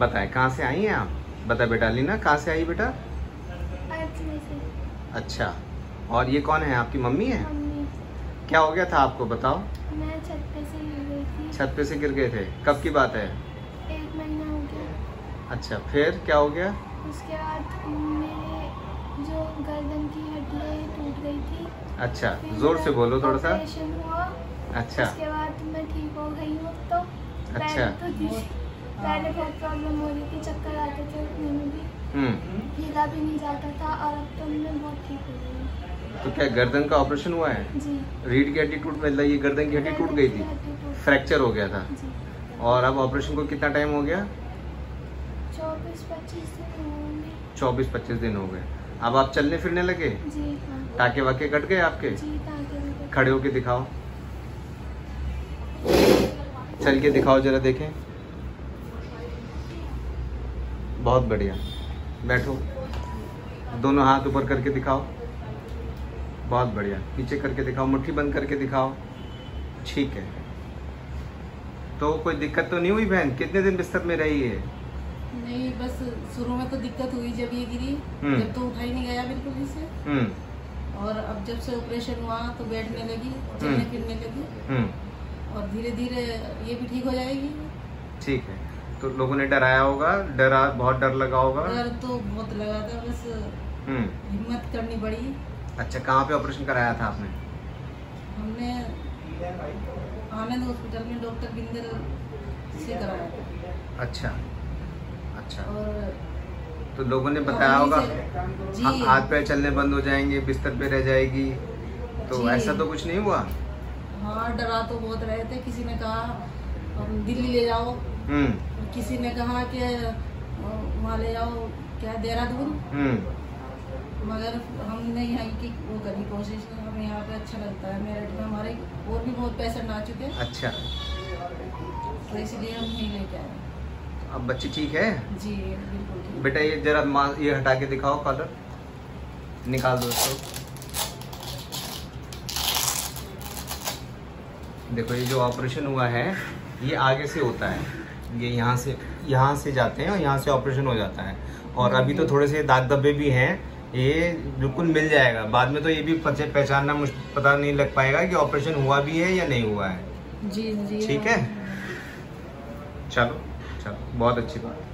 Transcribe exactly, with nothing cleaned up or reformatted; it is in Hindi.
बताए कहाँ से आई हैं आप? बता बेटा। लीना कहाँ से आई बेटा? अच्छा, और ये कौन है? आपकी मम्मी है? मम्मी। क्या हो गया था आपको, बताओ। मैं छत पे से गिर गई थी। छत पे से गिर गए थे? कब की बात है? एक महीना हो गया। अच्छा, फिर क्या हो गया? उसके बाद मेरे जो गर्दन की हड्डी है टूट गई थी। अच्छा, जोर से बोलो थोड़ा सा। ऑपरेशन हुआ। अच्छा, उसके बाद मैं ठीक हो गई हूँ। तो अच्छा, पहले तो पहले बहुत प्रॉब्लम हो रही थी, चक्कर आते थे, उठने में भी हम्म, हिला भी नहीं जाता था, और अब तो मैं बहुत ठीक हो गई हूँ। तो क्या गर्दन का ऑपरेशन हुआ है? जी। रीढ़ की हड्डी टूट, मतलब ये गर्दन की हड्डी टूट गई थी, फ्रैक्चर हो गया था। जी। और अब ऑपरेशन को कितना टाइम हो गया? चौबीस पच्चीस दिन होंगे। चौबीस पच्चीस दिन हो गए। अब आप चलने फिरने लगे? जी हाँ। टाके वाके कट गए आपके? जी, टाके भी कट- खड़े होके दिखाओ, चल के दिखाओ जरा देखें। बहुत बढ़िया, बैठो, दोनों हाथ ऊपर करके दिखाओ। बहुत बढ़िया, पीछे करके दिखाओ, मुट्ठी बंद करके दिखाओ। ठीक है, तो कोई दिक्कत तो नहीं हुई बहन? कितने दिन बिस्तर में रही है? नहीं, बस शुरू में तो दिक्कत हुई जब ये गिरी, जब तो उठा ही नहीं गया बिल्कुल इसे। हम्म, और अब जब से ऑपरेशन हुआ तो बैठने लगी, चलने फिरने लगी, हम्म, और धीरे धीरे ये भी ठीक हो जाएगी। ठीक है। तो लोगों ने डराया होगा, डरा, बहुत डर लगा होगा? डर तो बहुत लगा था, बस हम्म, हिम्मत करनी पड़ी। अच्छा, कहाँ पे ऑपरेशन कराया था आपने? हमने आनंद हॉस्पिटल में डॉक्टर बिंदर से कराया था। अच्छा, अच्छा। और तो लोगों ने बताया होगा जी, हा- हाथ पैर चलने बंद हो जाएंगे, बिस्तर पे रह जाएगी, तो जी। ऐसा तो कुछ नहीं हुआ? हाँ, डरा तो बहुत रहे थे। किसी ने कहा हम दिल्ली ले जाओ, हम्म, किसी ने कहा कि वहाँ ले जाओ, क्या देहरादून, हम्म, मगर हमने यहाँ की वो करी कोशिश। हमें यहाँ पे अच्छा लगता है, मेरठ में हमारे और भी बहुत पेशेंट आ चुके हैं, अच्छा। तो इसलिए हम नहीं लेके आए। अब बच्ची ठीक है? जी बिल्कुल ठीक। बेटा ये जरा मा- ये हटा के दिखाओ, कॉलर निकाल दो इसको। देखो, ये जो ऑपरेशन हुआ है ये आगे से होता है, ये यहाँ से यहाँ से जाते हैं और यहाँ से ऑपरेशन हो जाता है। और अभी तो थोड़े से दाग धब्बे भी हैं, ये बिल्कुल मिल जाएगा। बाद में तो ये भी पहच- पहचानना मुश्किल, पता नहीं लग पाएगा कि ऑपरेशन हुआ भी है या नहीं हुआ है। जी जी। ठीक है, चलो चलो, बहुत अच्छी बात।